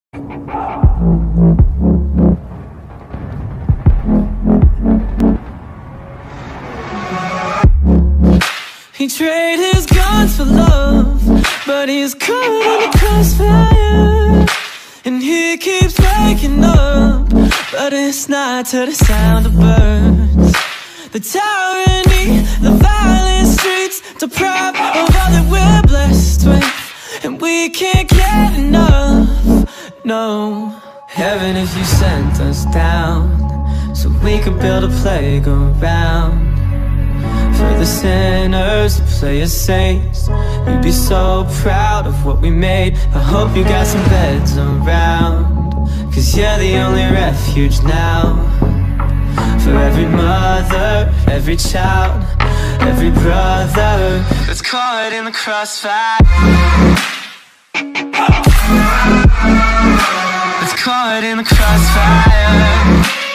He traded his guns for love, but he's caught in the crossfire. And he keeps waking up, but it's not to the sound of birds. The tyranny, the violent streets, deprived of all that we're blessed with, and we can't get enough, no. Heaven, if you sent us down, so we could build a playground for the sinners to play as saints. You'd be so proud of what we made. I hope you got some beds around, 'cause you're the only refuge now. For every mother, every child, every brother that's caught in the crossfire, that's caught in the crossfire.